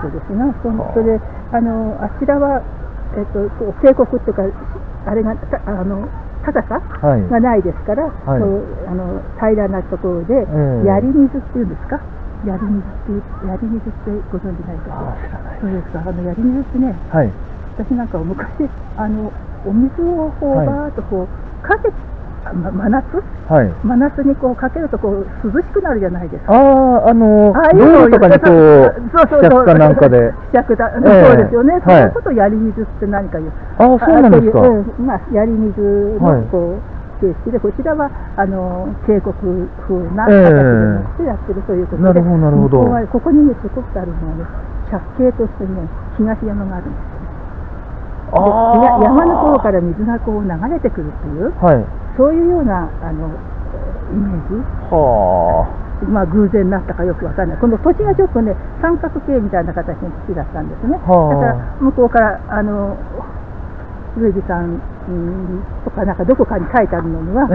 そうですね。それであちらは渓谷とかあれが高さがないですから、平らなところで槍水っていうんですか。槍水ってご存じないかしら。そうですか。槍水ってね、私なんかは昔お水をバーッとかけ真夏にかけると涼しくなるじゃないですか。道路とかに試着かなんかで。 試着だ。そうですよね。そのことを槍水って何か言う。 そうなんですか。 槍水の形式で、こちらは渓谷風な形でもってやってるということで。 なるほど。 ここにね、すごくあるのはね、借景としてね、東山があるんですよ。山の方から水が流れてくるという、そういうようなイメージ。偶然になったかよくわからない。この土地がちょっとね、三角形みたいな形の土地だったんですね。だから向こうから上地さんとかなんかどこかに書いてあるのには、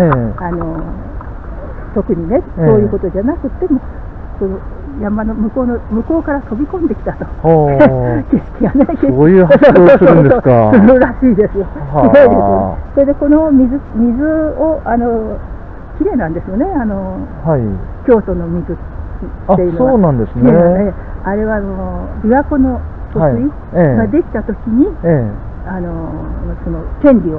特にね、そういうことじゃなくても、山の向こうから飛び込んできたと。景色がね、 そういう発想をするんですか。 するらしいですよ。すごいですよ。それでこの水をきれいなんですよね。京都の水っていうのは。そうなんですね。あれは琵琶湖の疎水ができたときに、その権利を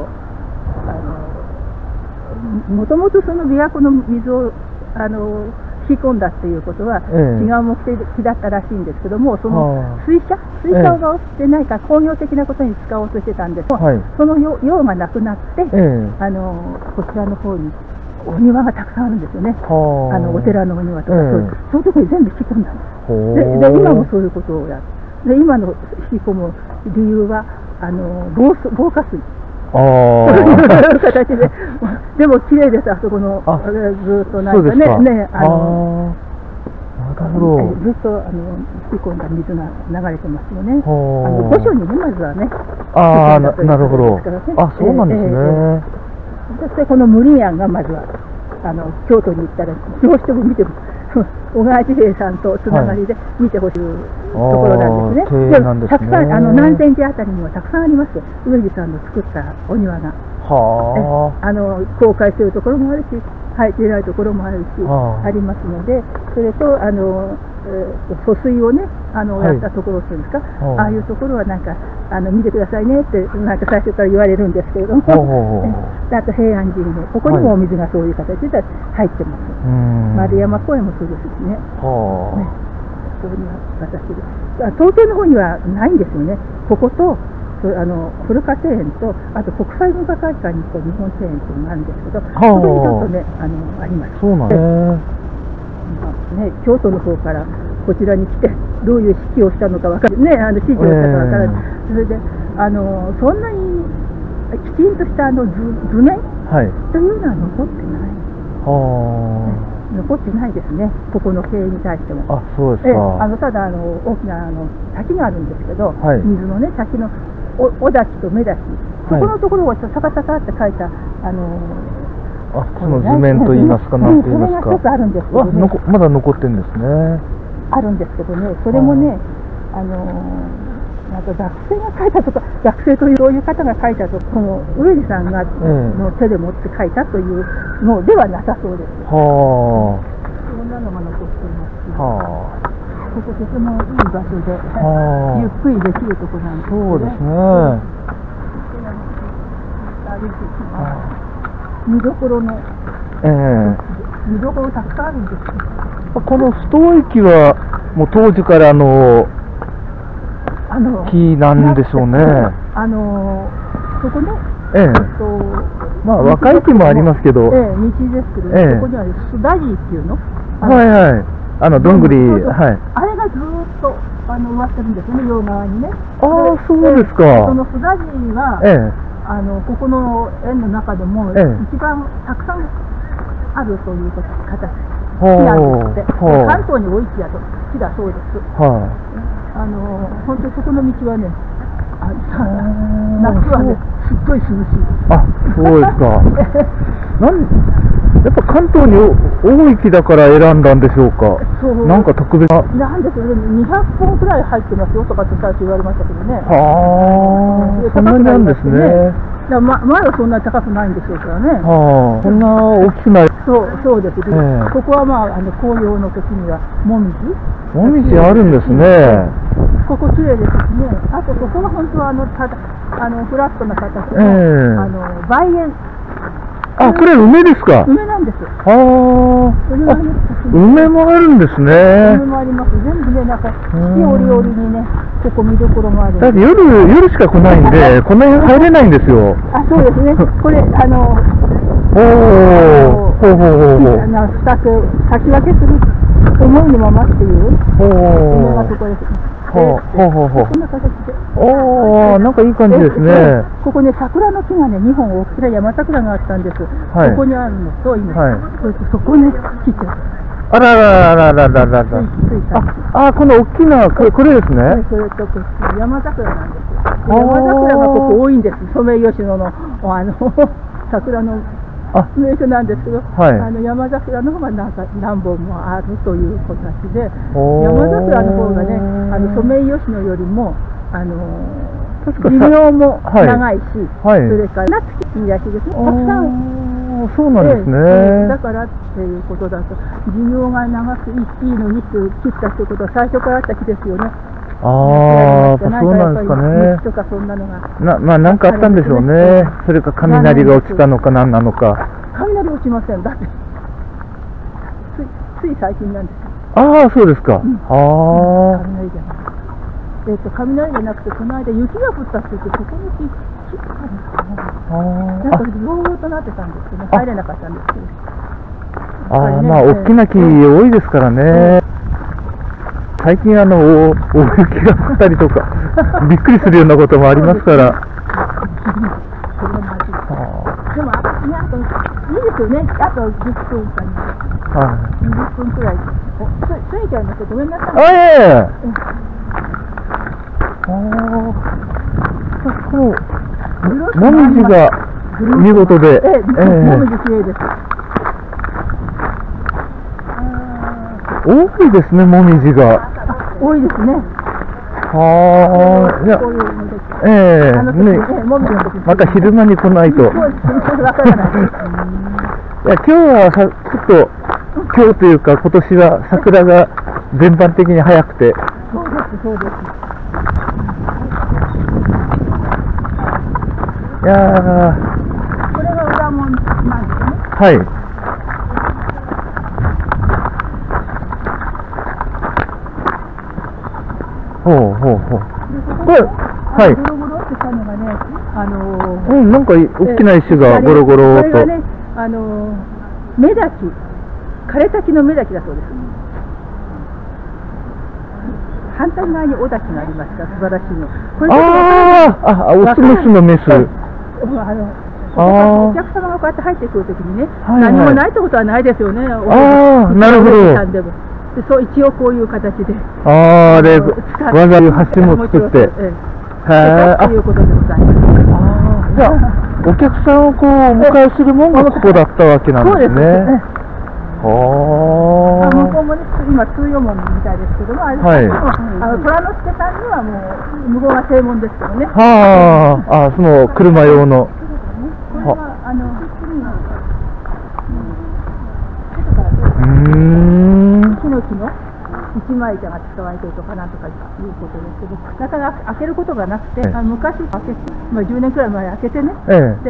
もともとその琵琶湖の水を引き込んだっていうことは違う目的だったらしいんですけども、その水車をしてないか工業的なことに使おうとしてたんですけど、その用がなくなって、こちらの方にお庭がたくさんあるんですよね。お寺のお庭とか、そういうところに全部引き込んだんです。で今もそういうことをやる。で今の引き込む理由は防火水。そういう形で、でも綺麗です、あそこのずっとなんかね、ずっと引き込んだ水が流れてますよね。御所にね、まずはね。 なるほど。そうなんですね。 そしてこの無理案がまずは京都に行ったらどうしても見て小川治兵衛さんとつながりで見てほしいところなんですね。たくさん南禅寺あたりにはたくさんあります。上地さんの作ったお庭が公開しているところもあるし、入っていないところもあるしありますので、それと疎水をねやったところっていうんですか、ああいうところはなんか見てくださいねってなんか最初から言われるんですけれども、あと平安神宮、ここにもお水がそういう形で入ってます。丸山公園もそうですしね。そういう形で、東京の方にはないんですよね。ここと古川庭園と、あと国際文化会館に日本庭園というのがあるんですけど、そこにちょっとねあります。そうなんですね。京都の方からこちらに来てどういう指揮をしたのか分かるね、指示をしたか分からない。それでそんなにきちんとした図面というのは残ってない。残ってないですね、ここの経営に対しても。そうですか。ただ大きな滝があるんですけど、水のね、滝のおだちと目だち、そこのところをサカサカって書いたその図面といいますか、なんて言いますか。 それが一つあるんですけどね。 まだ残ってるんですね。 あるんですけどね、それもね、なんか学生が書いたとか、学生というそういう方が書いたと、この上地さんがの手で持って書いたというのではなさそうです。そんなのが残っていますし、こことてもいい場所で、ゆっくりできるところなんですね。そうですね。見どころの、見どころたくさんあるんですけど、 このスト駅はもう当時から木なんでしょうね。 そこね、 若い木もありますけど、道ですけど、そこにはスダジーっていうの、 どんぐり、 あれがずっと植わってるんですよね、両側にね。 そうですか。 そのスダジーはここの園の中でも一番たくさんあるという形木なんですって。関東に多い木だそうです。本当にそこの道はね、夏はね、すっごい涼しい。 そうですか。 やっぱ関東に多い木だから選んだんでしょうか。なんか特別な。 なんですよね、200本くらい入ってますよとかって最初言われましたけどね。 はあ、そんなになんですね。 前はそんなに高くないんでしょうからね。 はあ、そんな大きくない。 そうです。ここは紅葉の時にはもみじ。 もみじあるんですね。 ここ綺麗ですしね。あとここは本当はフラットな形の梅園。 あ、これ梅ですか。 梅なんです。 ああ、梅もあるんですね。 梅もあります。全部ね、なんか四季折々にね、ここ見どころもある。 だって夜しか来ないんで、この辺入れないんですよ。 あ、そうですね。これほう。 先分けする思いのままっていう梅がそこです。こんな形で。 おー、なんかいい感じですね。 ここね、桜の木がね、2本大きな山桜があったんです。ここにあるのと、今、そこね、切っちゃう。 あら。あ、この大きな、これですね。 それと、山桜なんですよ。山桜がここ多いんです。ソメイヨシノの、桜の名所なんですけど、山桜の方が何本もあるという形で、山桜の方がね、ソメイヨシノよりも、寿命も長いし、それから夏木いいらしいですね。たくさん。 そうなんですね。 だからっていうことだと、寿命が長くいいのに切ったということは最初からあった木ですよね。 ああ、そうなんですかね。 とかそんなのが。 まあなんかあったんでしょうね。それか雷が落ちたのか何なのか。 雷落ちません。だってつい最近なんですよ。 ああ、そうですか。 雷じゃない。雷じゃなくて、この間雪が降ったって言って、そこに切ったんですかね。なんかぼーっとなってたんですけど、入れなかったんですけど。 まあ大きな木多いですからね。最近大雪が降ったりとかびっくりするようなこともありますから。でもいいですよね。あと10分か20分くらい過ぎちゃいました。ごめんなさい。 もみじが見事で、 もみじ綺麗です。 多いですね、もみじが。 多いですね。 また昼間に来ないと。いや、今日はちょっと、今日というか今年は桜が全般的に早くて。 そうです。 いやー。 これが裏門なんですね。 はい。これ、はい。 ゴロゴロってしたのがね、 なんか大きな石がゴロゴロと。 これがね、芽滝、枯れ滝の芽滝だそうです。反対側に雄滝がありました。素晴らしいの。 オスメスのメス。 お客様がこうやって入ってくるときにね、何もないってことはないですよね。 なるほど。 そう、一応こういう形で。 わざわざ橋も作って。 ということでございます。 じゃあ、お客さんをこうお迎えするもんがここだったわけなんですね。 向こうもね、今通用門みたいですけども、虎之助さんにはもう向こうが正門ですけどね。 その車用の。 これはヒノキの一枚板が使われているとかなんとかいうことですけど、なかなか開けることがなくて、昔開けて、10年くらい前開けてね、で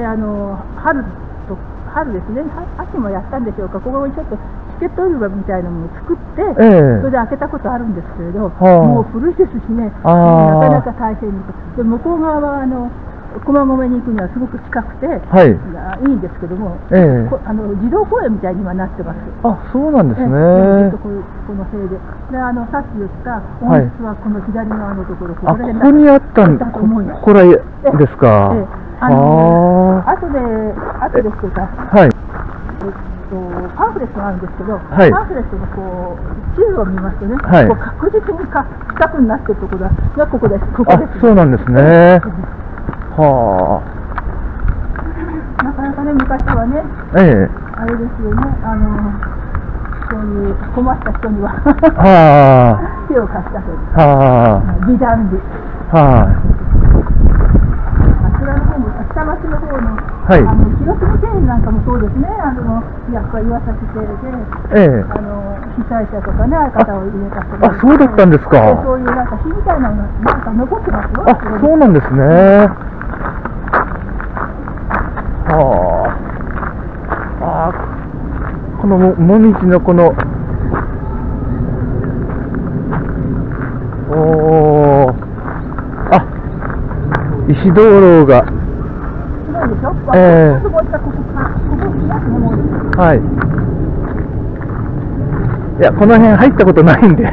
春ですね、秋もやったんでしょうか、ここにちょっとチケット売り場みたいなものを作って、それで開けたことあるんですけれど、もう古いですしね、なかなか大変に。で向こう側は駒込に行くにはすごく近くて、いいんですけども、児童公園みたいに今なってます。 そうなんですね。 このせいで。さっき言った温室はこの左側のところ、ここにあったんですか。これですか。 あとですとか、パンフレットがあるんですけど、パンフレットの地図を見ますとね、確実に近くになっているところがここです。 そうなんですね。 なかなかね、昔はね、 あれですよね、そういう困った人には手を貸したそうです。美談で。あちらの方も、下町の方の、広島庭園なんかもそうですね、やっぱり岩崎邸で、被災者とかね、相方を入れた人が。 そうだったんですか。 そういうなんか火みたいなのがなんか残ってますよ。 そうなんですね。このもみじのこの石灯籠がいや、この辺入ったことないんで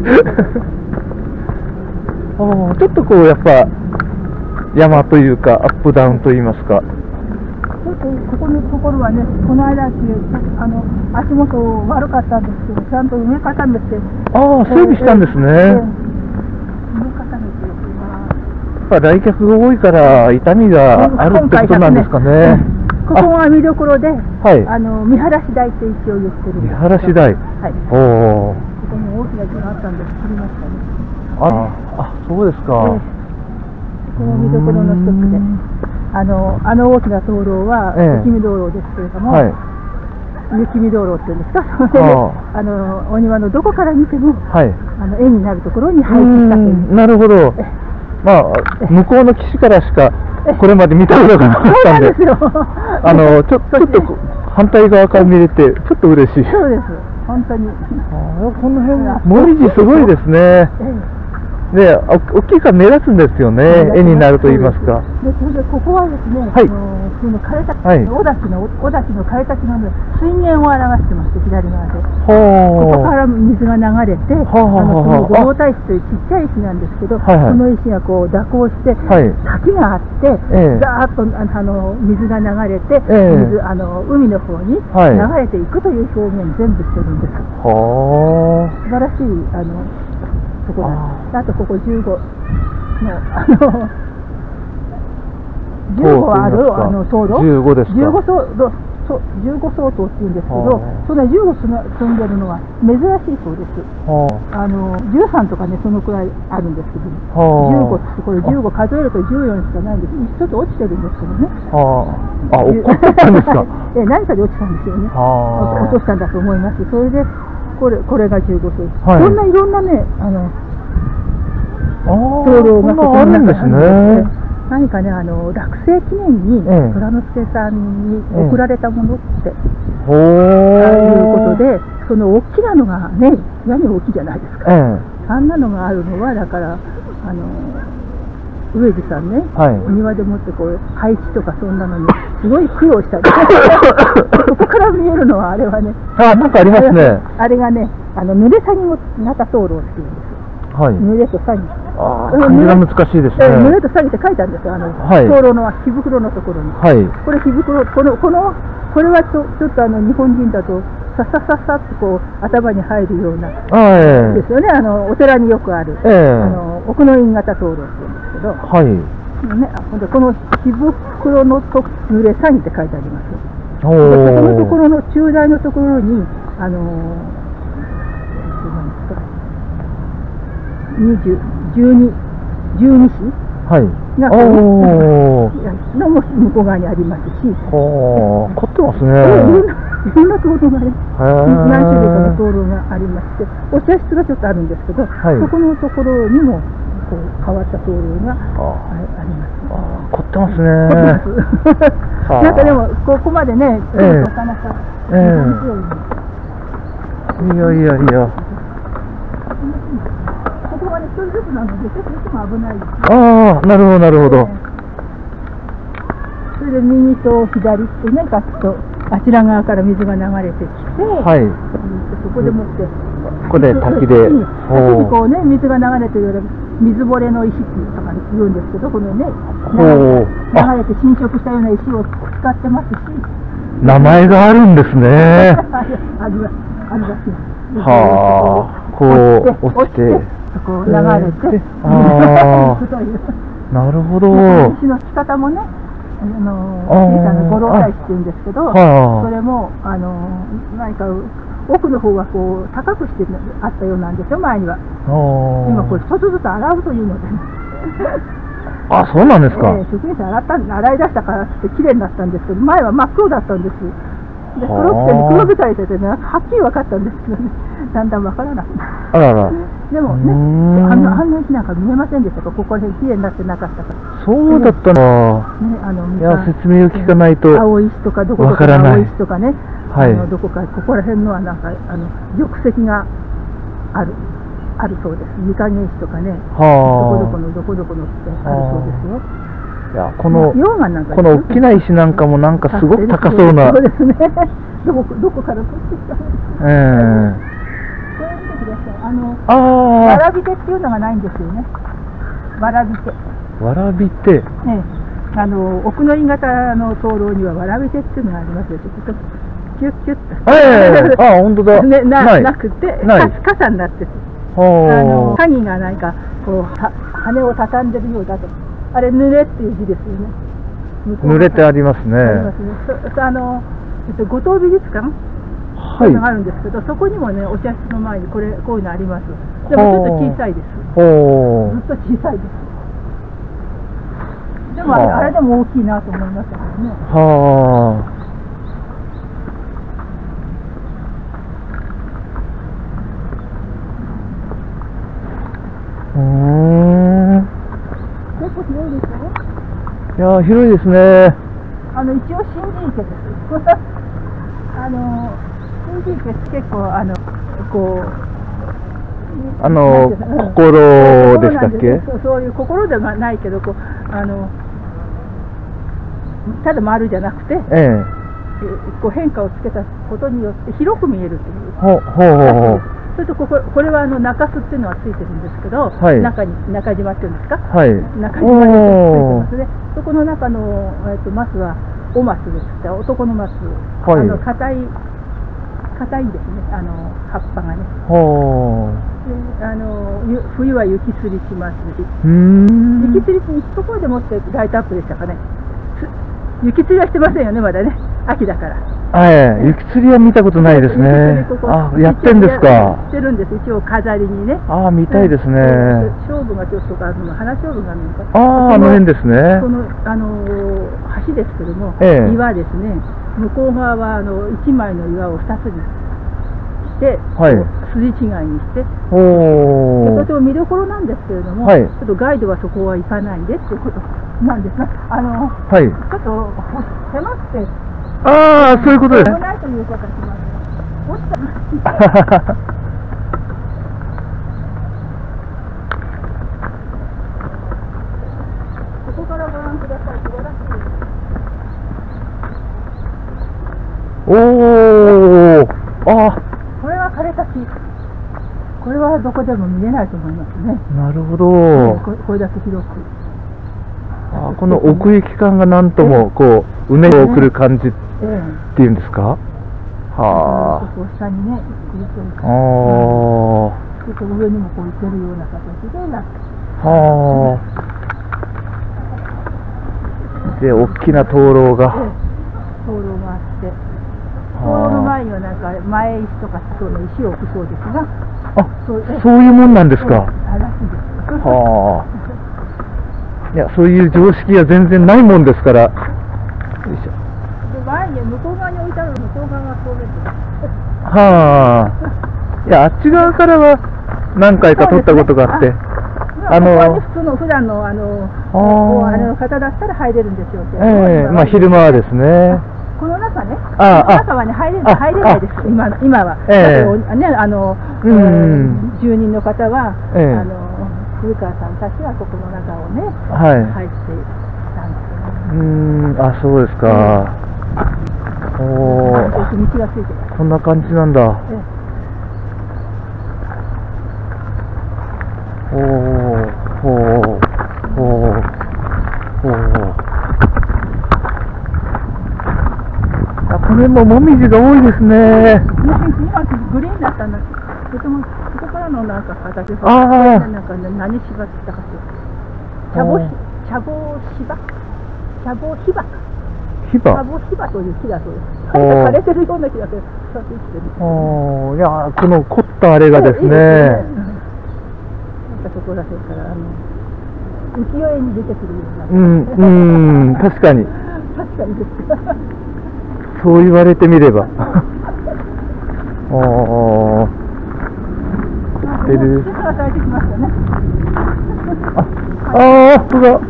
ちょっとこうやっぱ山というかアップダウンといいますか、 ここのところはね、この間足元悪かったんですけど、ちゃんと埋め固めて、 整備したんですね。埋め固めて、 来客が多いから痛みがあるってことなんですかね。 ここが見どころで、見晴らし台って一応言ってるんです。 見晴らし台。ここも大きな木があったんで切りましたね。 そうですか。 ここも見どころの一つで。大きな灯籠は雪見灯籠ですけれども、雪見灯籠っていうんですか、それでお庭のどこから見ても、絵になるところに配置したという。なるほど。向こうの岸からしかこれまで見たことがなかったんで、ちょっと反対側から見れて、ちょっと嬉しい。 そうです、本当に。 この辺、もみじすごいですね。大きいから目立つんですよね、絵になると言いますか。 で、それでここはですね、その枯れた、小滝の枯れた木の水源を表してまして、左側で。ここから水が流れて、五郎太石というちっちゃい石なんですけど、その石がこう蛇行して、滝があって、ザーッと水が流れて、海の方に流れていくという表現全部してるんです。素晴らしいところなんです。あとここ15の15ある灯籠、15ですか。15相当っていうんですけど、その15積んでるのは珍しいそうです。13とかね、そのくらいあるんですけど、15って、これ15数えると14しかないんです。ちょっと落ちてるんですけどね。 落っこったんですか。 何かで落ちたんですよね。落としたんだと思います。それでこれが15層です。こんないろんなね、灯籠がここにあるんですね。何かね、落成記念に虎之助さんに贈られたものっていうことで、その大きなのがね、屋根大きいじゃないですか。あんなのがあるのは、だから植治さんね、お庭でもってこう配置とかそんなのにすごい苦労したりここから見えるのはあれはね、 なんかありますね。 あれがね、濡れ詐欺型灯籠っていうんですよ。濡れと詐欺。 漢字が難しいですね。 濡れと詐欺って書いてあるんですよ。灯籠の火袋のところに。これ火袋、これはちょっと日本人だとささささっとこう頭に入るようなですよね。お寺によくある奥の院型灯籠っていうんですけど。この火袋のと濡れ詐欺って書いてあります。このところの中大のところに12市がのも向こう側にありますし、 凝ってますね。 いろんな灯籠がね、何種類かの灯籠がありまして、お茶室がちょっとあるんですけど、そこのところにもこう変わった灯籠があります。 凝ってますね。 なんかでもここまでね、なかなかいや。 ここはね、一人ずつなので、ちょっといつも危ないです。 なるほど。 それで右と左ってね、ガッとあちら側から水が流れてきて、そこでもって、 ここで滝で、 滝にこうね、水が流れてるような水漏れの石とか言うんですけど、このね、流れて浸食したような石を使ってますし、 名前があるんですね。 あるらしい。 こう落ちて、 こう流れて、 なるほど。 石の仕方もね、 小さな五郎大師って言うんですけど、それも何か奥の方はこう高くしてあったようなんですよ、前には。今これ一つずつ洗うというのでね。 あ、そうなんですか。 職員さん洗い出したからって綺麗になったんですけど、前は真っ黒だったんです。で黒くされててね、はっきり分かったんですけどね、だんだん分からなくなる。 あらら。 でもね、あんな日なんか見えませんでしたか、ここら辺綺麗になってなかったから。 そうだったの。いや、説明を聞かないと。 青石とか、どこかの青石とかね、 はい、 どこか、ここら辺のはなんか、玉石があるそうです。御影石とかね、どこのってあるそうですよ。 いや、この大きな石なんかもなんかすごく高そうな。 そうですね。どこから取ってきたの。これ見てください。わらび手っていうのがないんですよね。わらび手。 わらび手。 奥乗り型の灯籠にはわらび手っていうのがありますよ。ちょっとキュッキュッと。 本当だ。 ね、なくて、傘になってて。鍵が何かこう羽を畳んでるようだと。あれ、濡れっていう字ですよね。 濡れてありますね。 五島美術館そういうのがあるんですけど、そこにもね、お茶室の前にこういうのあります。でもちょっと小さいです。ずっと小さいです。でもあれでも大きいなと思いましたけどね。結構広いですよね。 いや、広いですね。 一応新人池です。新人池って結構こう心でしたっけ？ そういう心ではないけど、こうただ丸じゃなくて、こう変化をつけたことによって広く見えるという。それとこれは中洲っていうのはついてるんですけど、中に中島っていうんですか、中島についてますね。そこの中のマスはおマスですって、男のマス、硬いですね、葉っぱがね。冬は雪吊りしますし、雪吊りにそこでもってライトアップでしたかね。雪吊りはしてませんよね、まだね、秋だから。雪吊りは見たことないですね。やってんですか。してるんです、一応飾りにね。 見たいですね。 勝負がちょっと花勝負が見えた。 あの辺ですね。 その橋ですけども、岩ですね。向こう側は1枚の岩を2つにして、筋違いにして、とても見どころなんですけれども、ちょっとガイドはそこは行かないでっていうことなんですが、ちょっと狭くて。 そういうことです。 危ないということはします。落ちた。ここからご覧ください。素晴らしいです。これは枯れた木。これはどこでも見れないと思いますね。 なるほど。 これだけ広く。 この奥行き感がなんともこううねりを送る感じっていうんですか。 ここ下にね、ちょっと上にもこう行けるような形でなって。 で、大きな灯籠が。 灯籠があって、灯籠の前にはなんか前石とかそういう石を置くそうですが。 そういうもんなんですか。 らしいです。 いや、そういう常識が全然ないもんですから。 前に向こう側に置いてある向こう側がそうです。 いや、あっち側からは何回か撮ったことがあって。 普通の普段の方だったら入れるんでしょうけど。 昼間はですね。 この中ね、この中はね入れないです。今は。住人の方は古川さんたちはここの中をね入ってたんですよね。 そうですか。 道がついてます。 こんな感じなんだ。これももみじが多いですね。 今グリーンだったんだけど、とてもそこからのなんか形がなんか何芝って言ったかしら。茶房芝。 シャボヒバ。 ヒバ。 シャボヒバという木だそうです。枯れてるような木だけど、ちょっと生きてる。 いや、この凝ったあれがですね。なんかそこら辺から浮世絵に出てくるような。確かに。 確かにです。 そう言われてみれば。凝ってる。本当だ。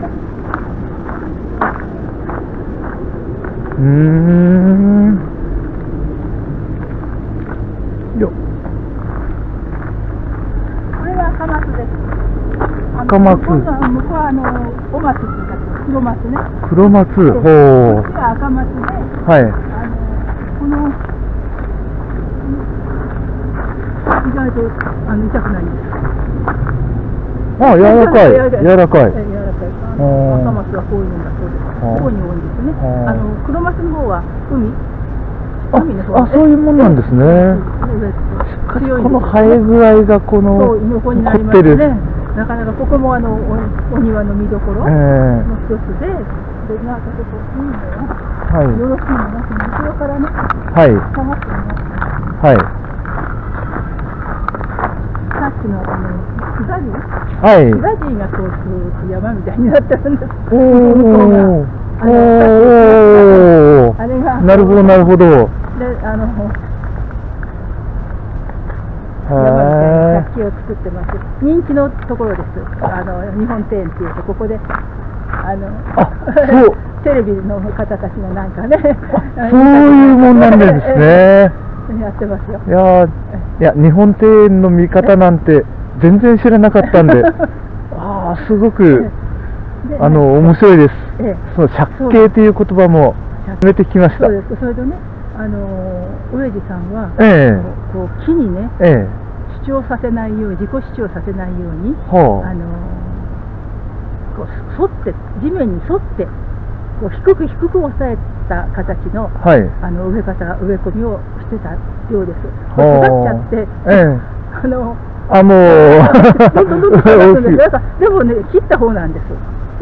よっ。 これが赤松です。 赤松。 向こうはお松って言ったら黒松ね。 黒松。ほう。 こっちが赤松で。 はい。 この意外と痛くないんです。 柔らかい。柔らかい。 赤松はこういうのだそうです。ここに多いんですね。黒松の方は海の方。 そういうもんなんですね。この生え具合がこの横になりますね。なかなかここもお庭の見どころの一つで、なんかちょっといいのよ。よろしいのな、後ろからね、下がってみます。 はい。 さっきのクザジーがこう山みたいになってるんです。あれがなるほどなるほど。で山みたいに楽器を作ってます。人気のところです。日本庭園っていうとここでテレビの方たちがなんかね、 そういうもんなんですね。 やってますよ。 いや、日本庭園の見方なんて全然知らなかったんで、すごく面白いです。その借景という言葉も初めて聞きました。 そうです。それでね、植地さんはこう木にね、主張させないように、自己主張させないように、こう沿って地面に沿ってこう低く抑えた形の植え込みをしてたようです。育っちゃって、 もうどんどん育つんです。でもね、切った方なんです。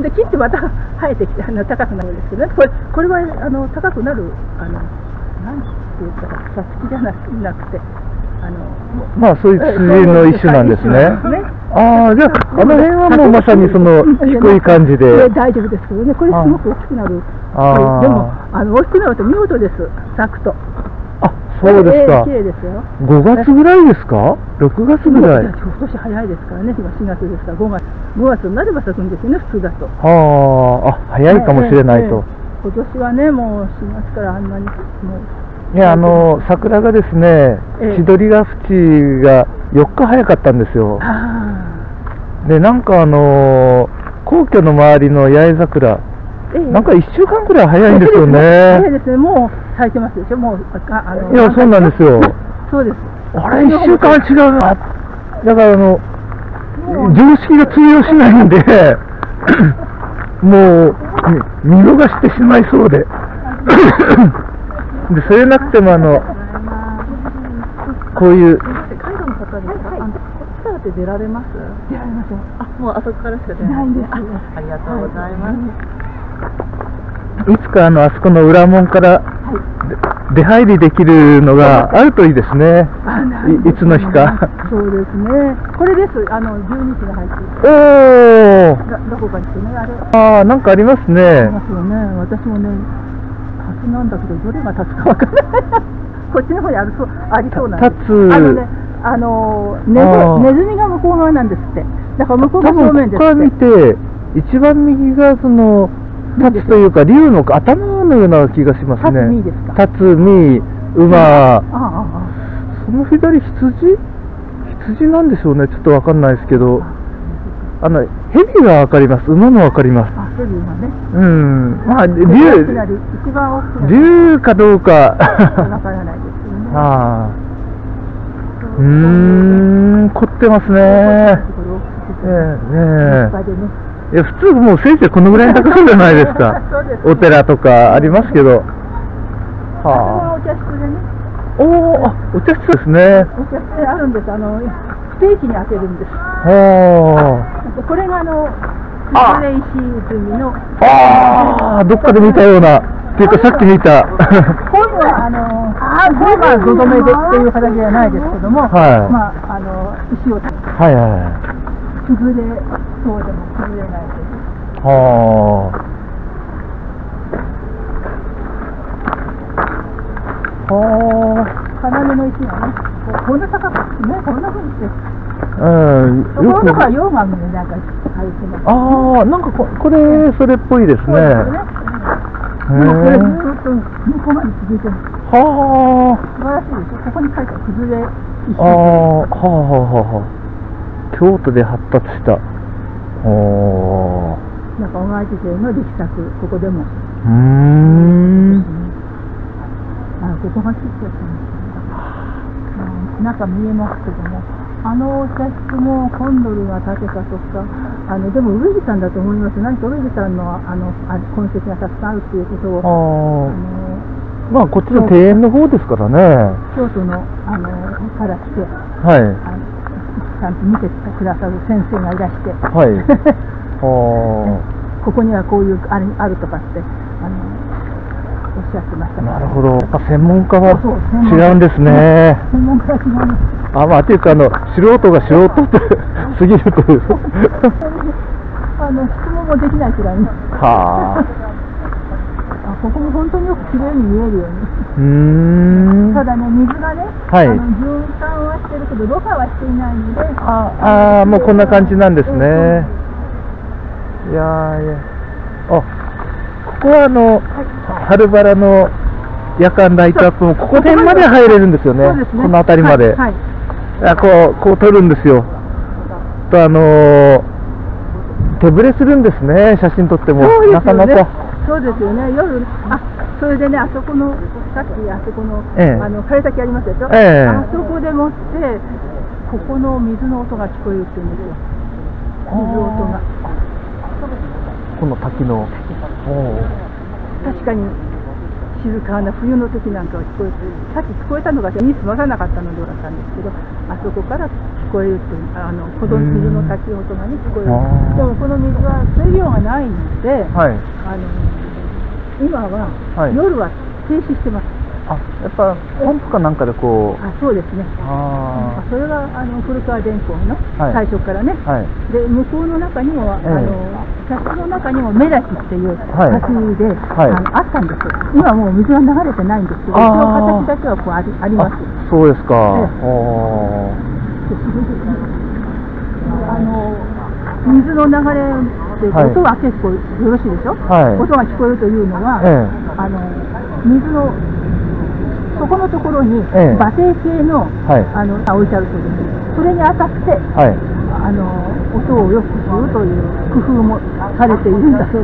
で切ってまた生えてきて高くなるんですけどね。これは高くなるなんていうかさつきじゃなくて。 そういう辻の一種なんですね。じゃあ、あの辺はもうまさにその低い感じで。 大丈夫ですけどね、これすごく大きくなる。でも、大きくなると見事です、咲くと。 そうですか。 綺麗ですよ。 5月ぐらいですか ?6 月ぐらい。 今年早いですからね、今4月ですから、5月になれば咲くんですよね、普通だと。 早いかもしれないと。 今年はね、もう4月からあんなに、 いや、桜がですね、千鳥ヶ淵が4日早かったんですよ。で、なんか皇居の周りの八重桜、なんか1週間くらい早いんですよね。 早いですね、もう咲いてますでしょ、もう。 いや、そうなんですよ。 そうです。 あれ、1週間違うな。だから常識が通用しないんで、もう、見逃してしまいそうで。で、それなくてもこういう。 海外の方ですか？こっちからって出られます？出られません。もうあそこからしか出ないんです。ありがとうございます。 いつかあそこの裏門から出入りできるのがあるといいですね。いつの日か。 そうですね。これです。12時が入っている。どこかにね、あれ。 なんかありますね。 ありますよね。私もね、はずなんだけど、どれが立つかわからない。こっちの方にありそうなんです。 立つ。 ネズミが向こう側なんですって。だから向こうが正面ですって。 ここから見て、一番右が立つというか、竜の頭のような気がしますね。 立つ実ですか。 立つ実、馬。その左、羊なんでしょうね。ちょっとわかんないですけど。蛇がわかります。馬もわかります。 蛇馬ね。 竜かどうか。 わからないですね。 凝ってますね。いや、普通もうせいぜいこのぐらいの高さじゃないですか。お寺とかありますけど。 お茶室でね。 お茶室ですね。 お茶室あるんです。不定期に開けるんです。これが崩れ石積みの。 ああ、どっかで見たような。っていうか、さっき見た。 こういうのは、これは土留めでっていう形じゃないですけども、まあ、石をはいはい。 崩れそうでも崩れないという。 はあ。はあ。 要の石がね、こんな高くね、こんなふうにして。 そこの中は溶岩になんか入ってます。 ああ、なんかこれ、それっぽいですね。 これずっと向こうまで続いてる。 はあ。 素晴らしいでしょ。ここに書いてある崩れ石。 ああ、はあはあ。京都で発達した。 なんか小川治兵衛の力作、ここでも。ここがついてやったんですけど、中見えますけども、お茶室もコンドルが建てたとか、でも植木さんだと思います。何か植木さんの痕跡がたくさんあるっていうことを。 まあこっちの庭園の方ですからね。 京都のから来て、 はい。 ちゃんと見てくださる先生がいらして、 はい。 ここにはこういうあるとかっておっしゃってました。 なるほど。専門家は違うんですね。 専門家は違うんです。 まあというか素人が素人すぎるという。質問もできないくらいに。 はあ。 ここも本当によくきれいに見えるように。ただね、水がね、循環はしてるけど、ろ過はしていないので。 もうこんな感じなんですね。いやいや。ここは春バラの夜間ライトアップもここ辺まで入れるんですよね。この辺りまで。こう撮るんですよ。手ぶれするんですね、写真撮っても。なかなか。 そうですよね、夜、それでね、あそこの、さっきあそこの、枯れ滝ありますでしょ、あそこでもって、ここの水の音が聞こえるって言うんですよ、水音が。 この滝の。 確かに静かな冬の時なんかは聞こえて、さっき聞こえたのが耳すまさなかったのでだったんですけど、あそこから聞こえるという、この水の滝音がね、聞こえる。でもこの水は水量がないので、今は、夜は停止してます。 やっぱポンプかなんかでこう。 そうですね。それが古川電工の最初からね。で向こうの中にも茶室の中にも目立ちっていう滝であったんです。今もう水が流れてないんですけど、その形だけはこうあります。 そうですか。 水の流れって音は結構よろしいでしょ。音が聞こえるというのは水のそこのところに馬蹄形の置いてあるそうです。それに当たって音をよくするという工夫もされているんだそうです。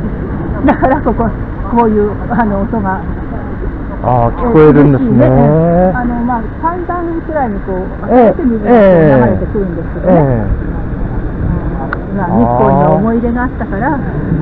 だからこういう音が聞こえるんですね。 3段くらいにこう当てて水が流れてくるんですけどね。日光には思い入れがあったから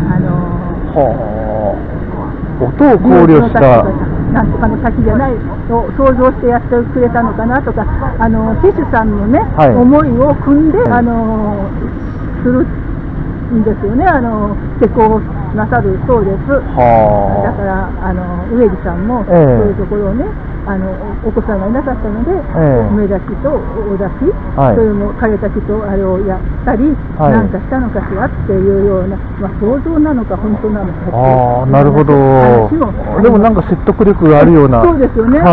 音を考慮したなんとかの先じゃないと想像してやってくれたのかなとか、施主さんのね、思いを組んで、するんですよね、施工なさるそうです。だから植木さんもそういうところをね、お子さんがいなかったので、梅だしとおだし、それも枯れた木とあれをやったり、なんかしたのかしらっていうような、想像なのか本当なのかっていう。 なるほど。でもなんか説得力があるような。 そうですよね。で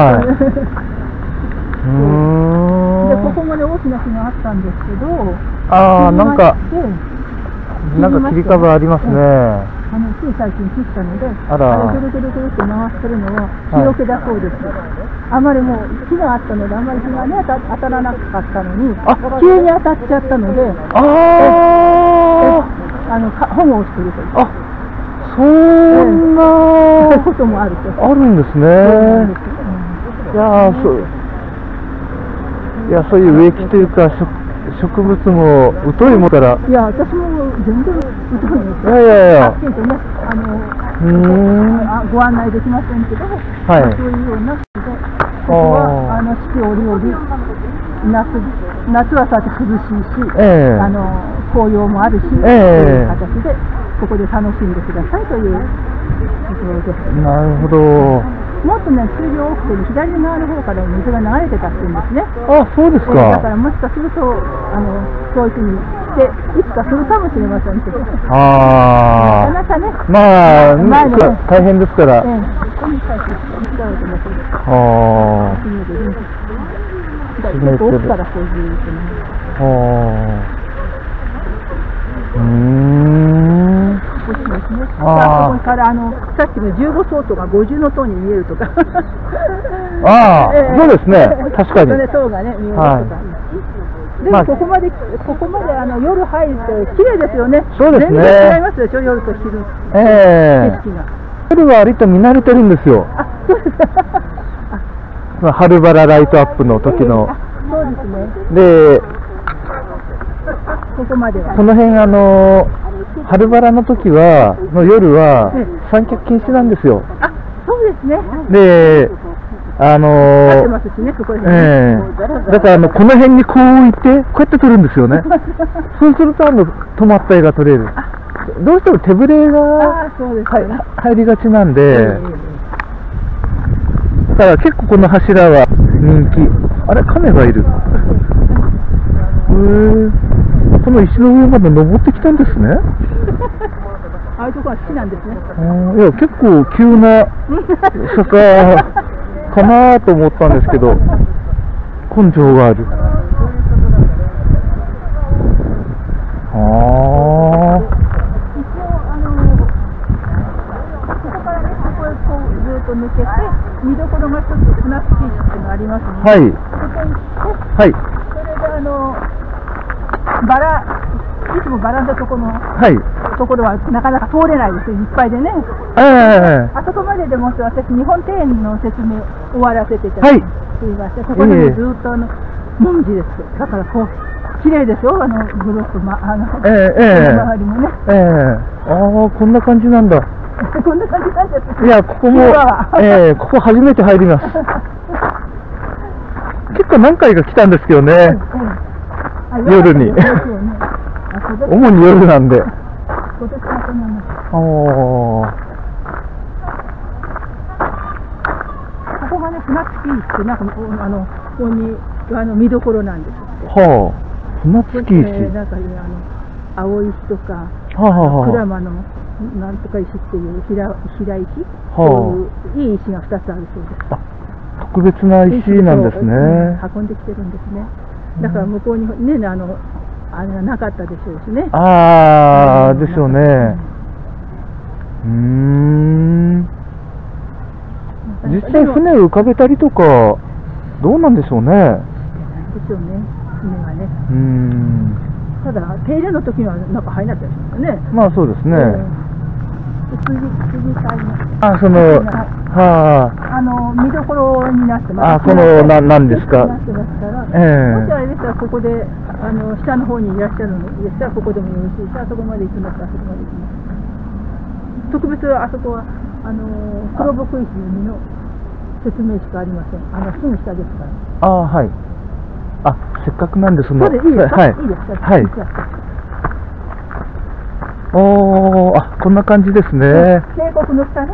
ここまで大きな木があったんですけど、 なんか切り株ありますね。 つい最近切ったので、ぐるぐるぐるって回してるのは日よけだそうです。あまりもう木があったので、あまり日がね当たらなかったのに、急に当たっちゃったので、保護をしているという。 そんなこともあると。 あるんですね。そういう植木というか植物も疎いもんから。 いや、私も全然疎いんですよ。はっきりとね、ご案内できませんけど、そういうようなことで、ここは四季折々、夏はさて涼しいし、紅葉もあるし、そういう形で。 ここで楽しんでくださいというところです。 なるほど。 もっとね、通常奥に左側の方から水が流れてたっていうんですね。 あ、そうですか。 だからもしかするとそういうふうにしていつかするかもしれませんけど。 ああ。 なかなかね。 まあ、大変ですから。 ここに対して違うと思うけど。 ああ。 結構奥からこういうふうに。ここからさっきの15層とか50の層に見えるとかああ、そうですね、確かに層がね見えるとか、でもここまで夜入ると綺麗ですよね。 そうですね、 全然違いますでしょ、夜と昼、景色が。 夜は割と見慣れてるんですよ。 あ、そうですか。 春バラライトアップの時の。 そうですね。 で、 ここまではその辺春バラの時はの夜は三脚禁止なんですよ。 あ、そうですね。 で、 立ってますしね、そこでね。 だからこの辺にこう置いてこうやって撮るんですよね。そうすると止まった絵が撮れる。どうしても手ぶれが入りがちなんで、だから結構この柱は人気。あれ、亀がいる。この石の上まで登ってきたんですね。 ああいうところは好きなんですね。 いや、結構急な坂かなと思ったんですけど、根性がある。ああ。ここからね、ここへこうずっと抜けて、見どころが一つ船着き石っていうのがありますので、 はい。 ここに来て、 はい。 それでいつもバランのところはなかなか通れないですよ、いっぱいでね。あそこまででもって私、日本庭園の説明を終わらせていただきまして、ここでもずっともみじです。だからこう、綺麗ですよ、グロップ、周りもね。 ああ、こんな感じなんだ。 こんな感じなんです。 いや、ここも、ここ初めて入ります。結構何回か来たんですけどね。夜に主に夜なんで。 ここがね、船着き石ってなんかここに見どころなんです。 はあ、船着き石。 なんか青石とか鞍馬のなんとか石っていう平石、そういういい石が2つあるそうです。 特別な石なんですね。 運んできてるんですね。だから向こうにね、あれがなかったでしょうしね。 ああ、でしょうね。実際船を浮かべたりとかどうなんでしょうね。 でしょうね、船はね。ただ手入れの時にはなんか入らなかったですよね。 まあそうですね。 あ、 その見どころになってます。 何ですか。 なってますから、もしあれでしたらここで下の方にいらっしゃるのでしたらここでもよろしいし、あそこまで行くんだったらあそこまで行きます。特別あそこは黒木石の説明しかありません。すぐ下ですから。 はい。せっかくなんでその。 そうでいいですか。いいですか。はい。 こんな感じですね。 渓谷の下ね。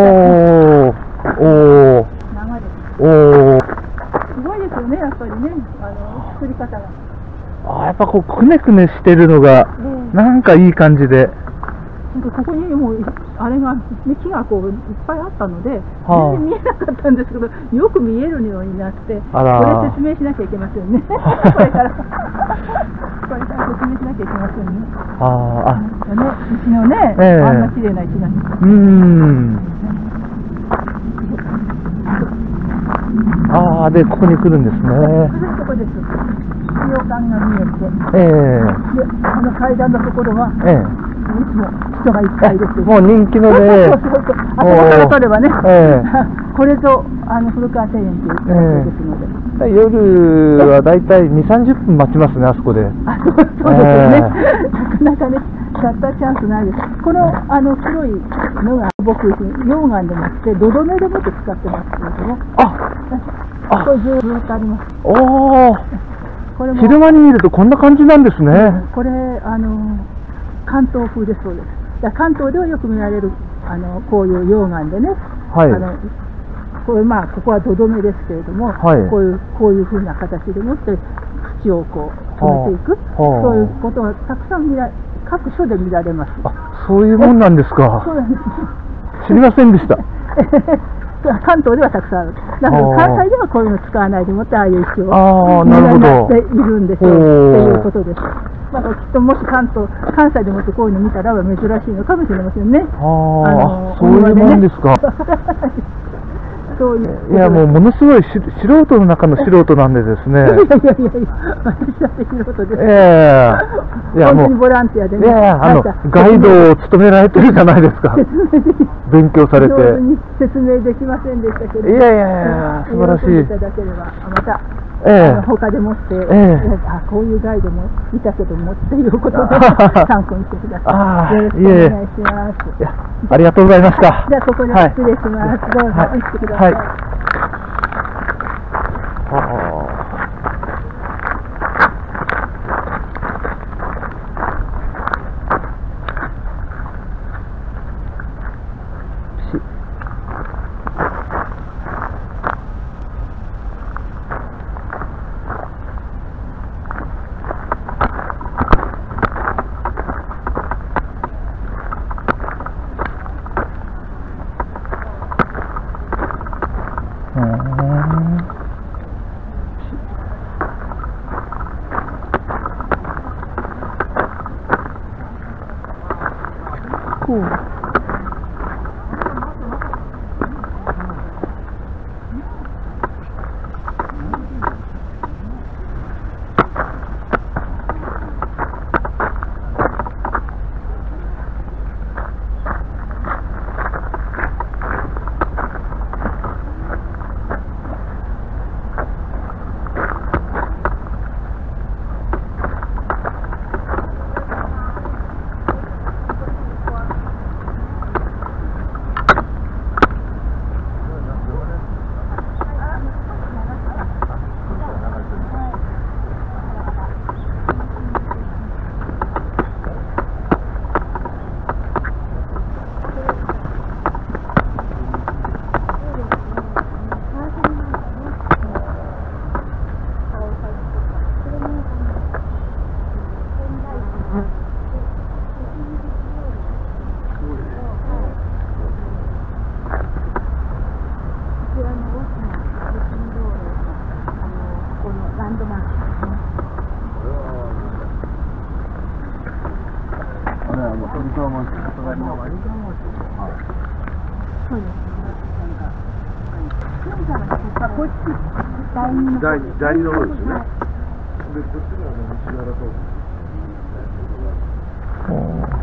すごいですよね、やっぱりね、作り方が。 やっぱこうくねくねしてるのがなんかいい感じで。 ここにもあれが木がこういっぱいあったので全然見えなかったんですけど、よく見えるようになって、これ説明しなきゃいけませんね。これから説明しなきゃいけませんね。石のね、あんな綺麗な石が。 でここに来るんですね。 ここです。資料館が見えて、で階段のところは。いつも人がいっぱいです。 もう人気のね。 あそこから撮ればね。これぞ古川庭園ということですので。 夜はだいたい2、30分待ちますね、あそこで。 そうですよね。なかなかね、シャッターチャンスないです。この黒いのが僕溶岩でもって土留めでもって使ってますけどね。これずっとあります。昼間に見るとこんな感じなんですね。 これ関東風ですそうです。 だ関東ではよく見られるこういう溶岩でね、 はい、 これまあここは土留めですけれども、 はい、 こういうふうな形でもって土をこう止めていく、そういうことがたくさん各所で見られます。 あ、そういうもんなんですか。 そうなんです。 知りませんでした。 関東ではたくさんある。だから関西ではこういうの使わないでもってああいう石なをるほどっているんですよっていうことです。だからきっともし関西でもってこういうの見たら珍しいのかもしれませんね。 そういうもんですか。 そういういやもうものすごい素人の中の素人なんでですね。 いや私だって素人です。 いや本当にボランティアでね。 ガイドを務められてるじゃないですか。勉強されて。 上手に説明できませんでしたけど。 いや素晴らしい。 いただければまた。他でもって、こういうガイドもいたけどもっていうことで参考にしてください。よろしくお願いします。 ありがとうございました。 じゃあここで失礼します。どうぞ行ってください。 第二の方ですよね。で、こっちが西原と。